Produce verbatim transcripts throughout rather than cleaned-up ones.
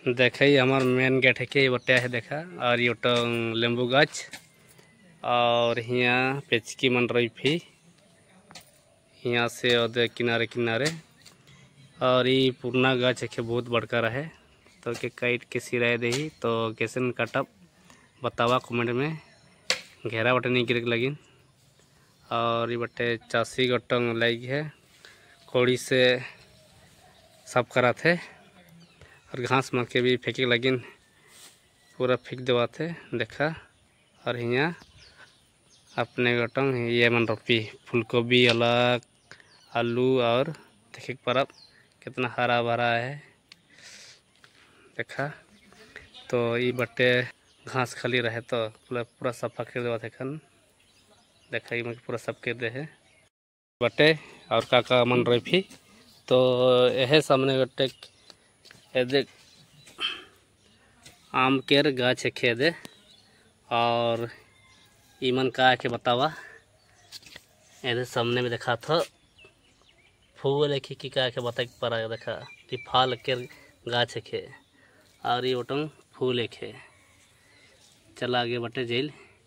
देखा ही हमार main gate है के बटे है देखा और ये लेंबू गाछ और यहाँ पेचकी मन रही फी यहाँ से ओदे किनारे किनारे और ये पुराना गाछ है बहुत बड़का रहे तो के काट के सिराए दे तो कैसे काटब बतावा कमेंट में घेरा बटे नहीं गिर लगिन और ये बटे चासी गटंग लगी है कोड़ी से साफ करा थे और घास मर के भी फेंके लगिन पूरा फेंक देवा थे देखा और यहाँ अपने गटंग ये मन रोपी फूलगोभी अलग आलू और देखे पर कितना हरा भरा है देखा तो ये बटे घास खाली रहे तो पूरा पूरा सफा कर देवा थे खन देखा ये पूरा सब कर दे है बटे और काका मन रही तो यह सामने गटे देख आम केर गाछ खेदे और ईमन का के बतावा ये सामने में देखा था फूल की की का के बता पर देखा कि फाल केर गाछ खे और ये ओटंग फूल खे चला आगे बटे जेल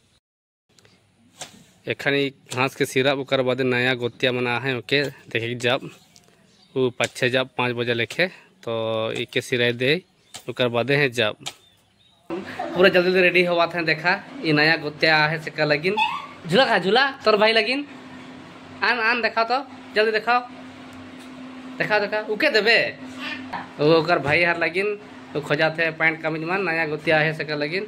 एखनी घास के सिरा उकर बाद नया गोतिया मना है ओके देखे जब वो पाँच छः जब पाँच बजे लिखे तो एक सिराए दे उकर बाद है जब पूरा जल्दी जल्दी रेडी हुआ था देखा ये नया गोतिया है से का लगिन झूला खा झूला तोर भाई लगिन आन आन देखा तो जल्दी दिखाओ देखा देखा उके देबे वो उकर भाई हर लगिन तो खोजा थे पैंट कमीज मन नया गोतिया है से का लगिन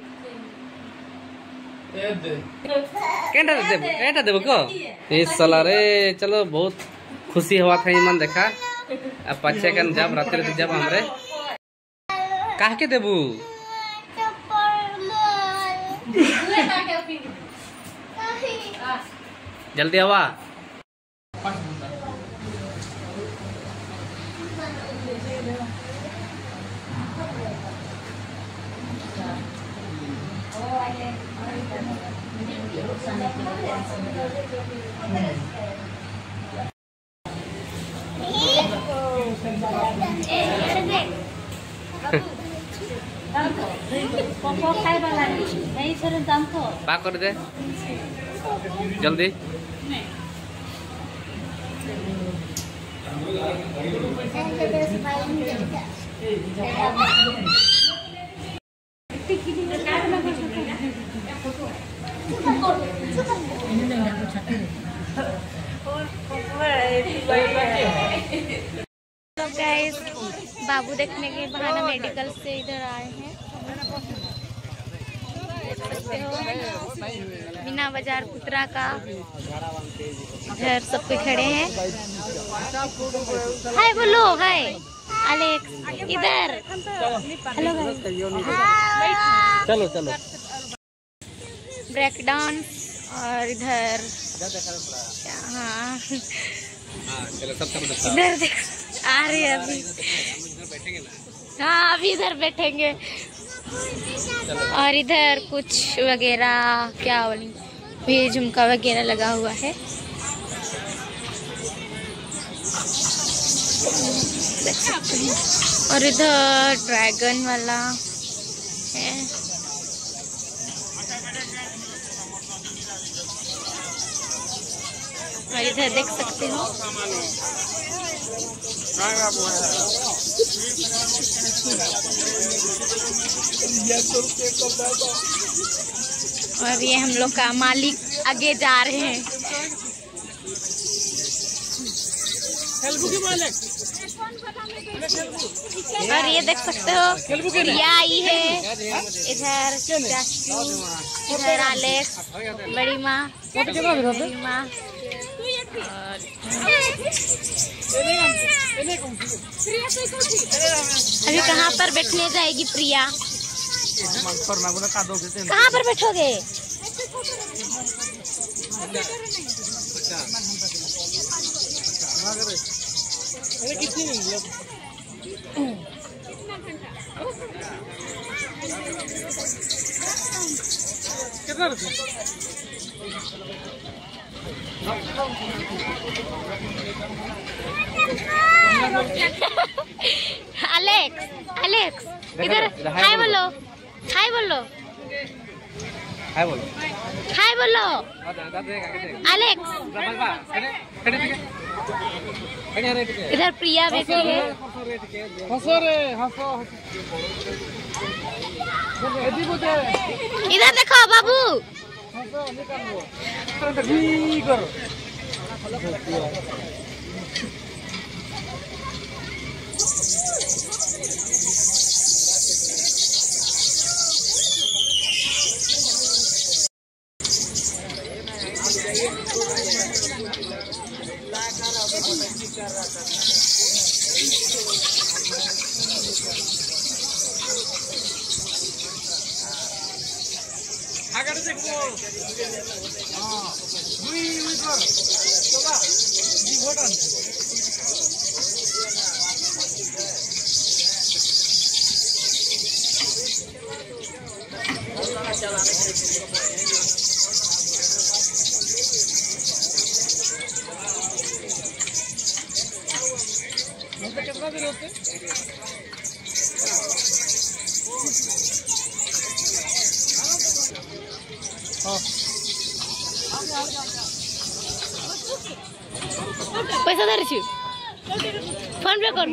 केंटा देबो केंटा देबो को इस साला रे चलो बहुत खुशी हुआ था मन देखा अब पच्चे कन जब रात्रि से जब हमरे कह के देबू जल्दी आवा पा कर दे जल्दी गाइस बाबू देखने के बहाना मेडिकल से इधर आए हैं देख सकते हो मीना बाजार पुत्रा का इधर सब कोई खड़े हैं हाय बोलो हाय अलेक्स इधर हेलो चलो चलो ब्रेक डांस और इधर हाँ इधर देख आ रही है अभी हाँ अभी इधर बैठेंगे और इधर कुछ वगैरह क्या बोलेंगे भी झुमका वगैरह लगा हुआ है देख सकते हैं और इधर ड्रैगन वाला है और इधर देख सकते हो और ये हम लोग का मालिक आगे जा रहे हैं और ये देख सकते हो प्रिया आई है इधर चाचू इधर आलेक्स बड़ी माँ बड़ी माँ अभी कहाँ पर बैठने जाएगी प्रिया कहाँ पर बैठोगे Alex, Alex. इधर हाय बोलो, हाय बोलो, हाय बोलो, हाय बोलो। एलेक्स इधर प्रिया बैठी है। हंसो रे हंसो। इधर देखो बाबू। कितना दिन होते? पैसा धर छी फोन पे कर।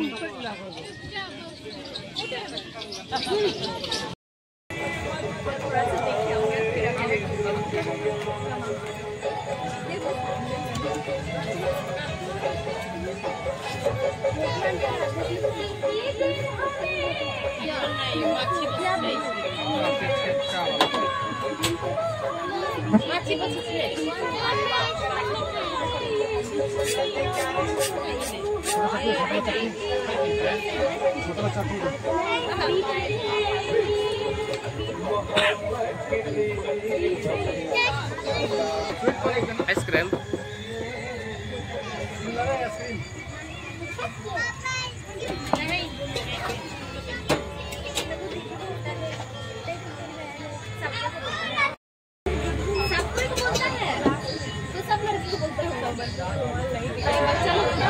आइसक्रीम सबको बोलता है तो सब लड़की को बोलते हैं।